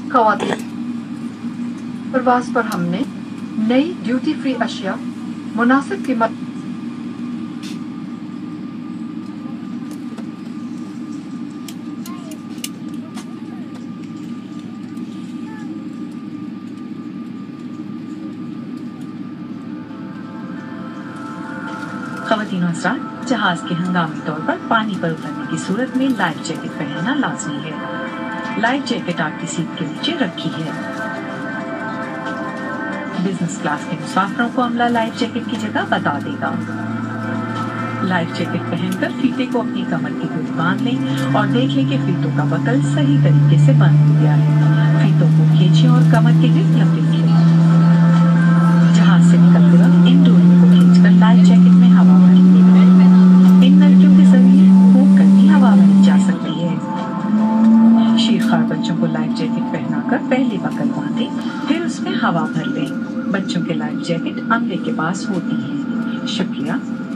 خواتین پرواز پر ہم نے نئی ڈیوٹی فری اشیاء مناسب قیمت خواتین و حضرات، جہاز کے ہنگامی طور پر پانی پر اترنے کی صورت میں لائف جیکٹ پہننا لازمی ہے۔ لائف جیکٹ آپ کی سیٹ کے نیچے رکھی ہے۔ بزنس کلاس کے مسافروں کو عملہ لائف جیکٹ کی جگہ بتا دے گا۔ لائف جیکٹ پہن کر فیتے کو اپنی کمر کی گولی باندھ لیں اور دیکھ لیں کہ فیتوں کا بکل صحیح طریقے سے بند ہو گیا ہے۔ فیتوں کو کھینچیں اور کمر کے گرد لپیٹ لیں۔ جہاز سے نکلتے وقت ان ڈوریوں کو کھینچ کر لائف جیکٹ میں ہوا بھر لیں۔ ان نلکیوں کے ذریعے پھونک کر بھی ہوا بھری جا سکتی ہے۔ شیرخوار بچوں کو لائف جیکٹ پہنا کر پہلے بکل باندھیں، پھر اس میں ہوا بھر لیں۔ بچوں کے لائف جیکٹ عملے کے پاس ہوتی ہیں۔ شکریہ۔